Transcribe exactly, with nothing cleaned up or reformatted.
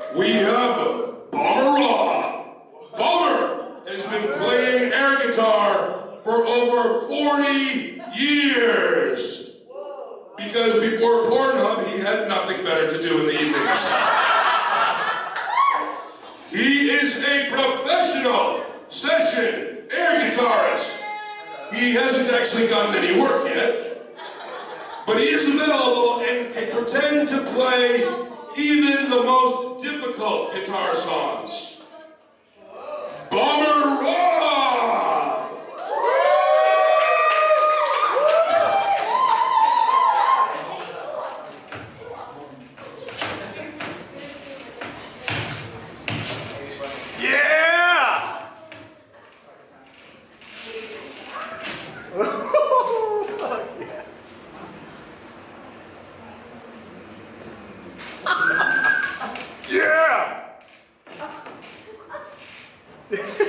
we have Bomber Rob. Bomber has been playing air guitar for over forty years. Because before Pornhub, he had nothing better to do in the evenings. He is a professional session air guitarist. He hasn't actually gotten any work yet, but he is available and can pretend to play even the most difficult guitar songs. Bomber Rob! Yeah! Yeah!